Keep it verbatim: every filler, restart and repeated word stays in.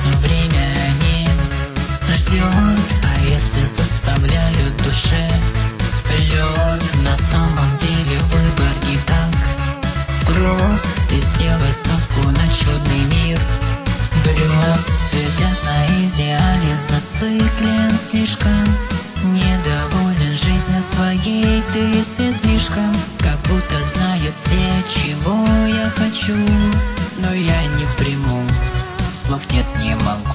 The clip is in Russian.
время не ждет. А если заставляю душе лед, на самом деле выбор не так прост. Ты сделай ставку на чудный мир грез. Глядят на идеале, зациклен слишком, недоволен жизнью своей, ты все слишком. Как будто знают все, чего я хочу, но я не приму, слов нет, не могу.